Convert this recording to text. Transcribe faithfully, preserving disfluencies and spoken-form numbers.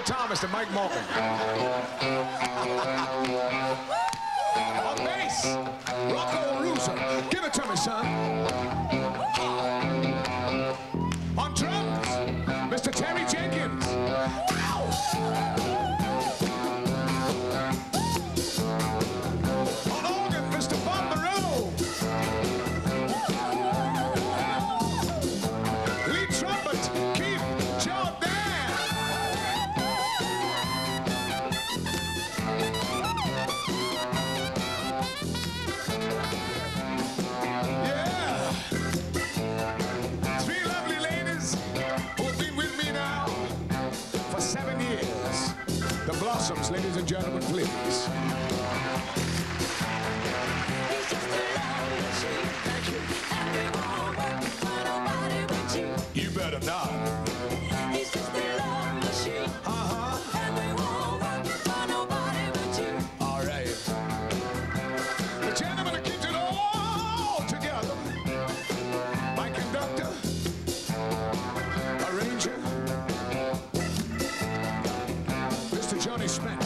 guitar, Mister Mike Morgan. On bass, Rocco Russo. Give it to me, son. On drums, Mister Terry Jenkins. On organ, Mister Bob Monroe. Lead trumpet, Keith Jordan. Yeah. Three lovely ladies who've been with me now for seven years. The Blossoms, ladies and gentlemen, please. You better not. He's just a love machine. Uh-huh. And we won't work for nobody but you. All right. The gentleman that keeps it all together. My conductor, arranger, Mister Johnny Smith.